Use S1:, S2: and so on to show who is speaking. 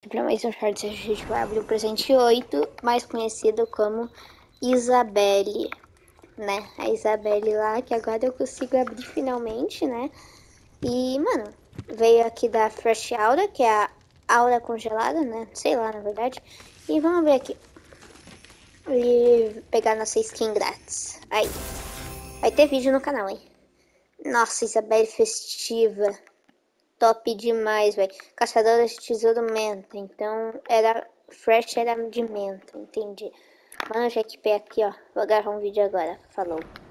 S1: para mais um short. A gente vai abrir o presente 8, mais conhecido como Isabelle, né? A Isabelle lá, que agora eu consigo abrir finalmente, né? E, mano, veio aqui da Fresh Aura, que é a aura congelada, né? Sei lá, na verdade. E vamos ver aqui. E pegar nossa skin grátis. Aí. Vai ter vídeo no canal, hein? Nossa, Isabelle festiva. Top demais, velho. Caçadora de tesouro menta. Então, era... Fresh era de menta, entendi. Mano, já equipei aqui, ó. Vou gravar um vídeo agora. Falou.